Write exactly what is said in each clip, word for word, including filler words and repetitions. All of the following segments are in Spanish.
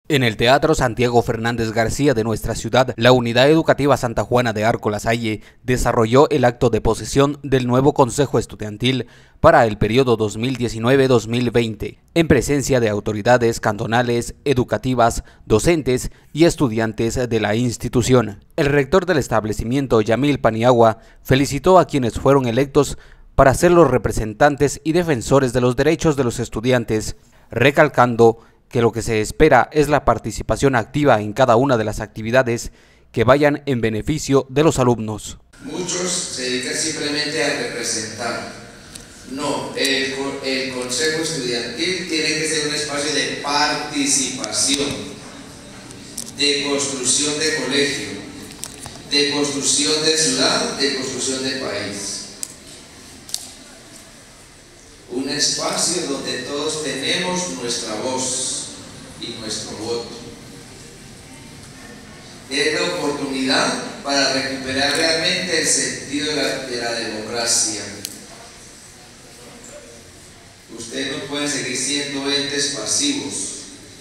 En el Teatro Santiago Fernández García de nuestra ciudad, la Unidad Educativa Santa Juana de Arco La Salle desarrolló el acto de posesión del nuevo Consejo Estudiantil para el periodo dos mil diecinueve dos mil veinte, en presencia de autoridades cantonales, educativas, docentes y estudiantes de la institución. El rector del establecimiento, Yamil Paniagua, felicitó a quienes fueron electos para ser los representantes y defensores de los derechos de los estudiantes, recalcando que lo que se espera es la participación activa en cada una de las actividades que vayan en beneficio de los alumnos. Muchos se dedican simplemente a representar. No, el, el Consejo Estudiantil tiene que ser un espacio de participación, de construcción de colegio, de construcción de ciudad, de construcción de país. Un espacio donde todos tenemos nuestra voz y nuestro voto. Es la oportunidad para recuperar realmente el sentido de la, de la democracia. Ustedes no pueden seguir siendo entes pasivos.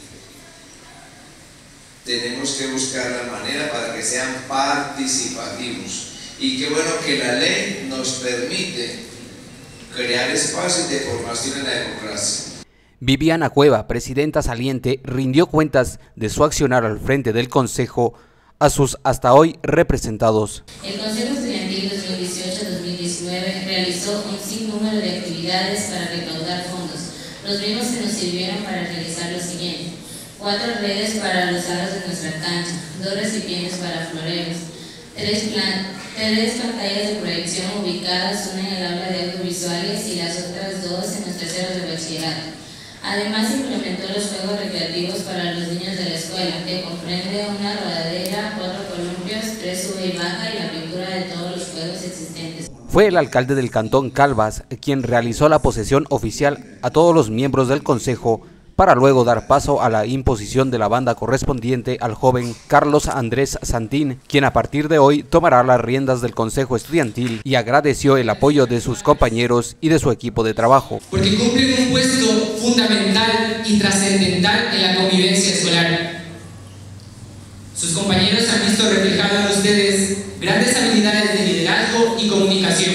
Tenemos que buscar la manera para que sean participativos. Y qué bueno que la ley nos permite crear espacios de formación en la democracia. Viviana Cueva, presidenta saliente, rindió cuentas de su accionar al frente del Consejo a sus hasta hoy representados. El Consejo Estudiantil dos mil dieciocho dos mil diecinueve realizó un sinnúmero de actividades para recaudar fondos, los mismos que nos sirvieron para realizar lo siguiente: cuatro redes para los aros de nuestra cancha, dos recipientes para floreros, tres, plan, tres pantallas de proyección ubicadas, una en el aula de audiovisuales y las otras dos en los terceros de bachillerato. Además, implementó los juegos recreativos para los niños de la escuela, que comprende una rodadera, cuatro columpios, tres sube y baja y la pintura de todos los juegos existentes. Fue el alcalde del Cantón Calvas quien realizó la posesión oficial a todos los miembros del Consejo, para luego dar paso a la imposición de la banda correspondiente al joven Carlos Andrés Santín, quien a partir de hoy tomará las riendas del Consejo Estudiantil, y agradeció el apoyo de sus compañeros y de su equipo de trabajo. Porque cumplen un puesto fundamental y trascendental en la convivencia escolar. Sus compañeros han visto reflejado en ustedes grandes habilidades de liderazgo y comunicación.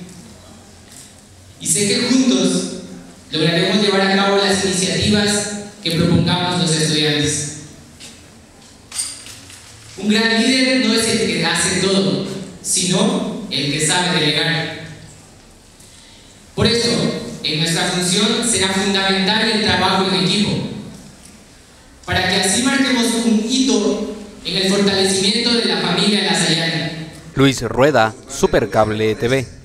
Y sé que juntos lograremos llevar a cabo las iniciativas que propongamos los estudiantes. Un gran líder no es el que hace todo, sino el que sabe delegar. Por eso, en nuestra función será fundamental el trabajo en equipo, para que así marquemos un hito en el fortalecimiento de la familia lasallana. Luis Rueda, Supercable T V.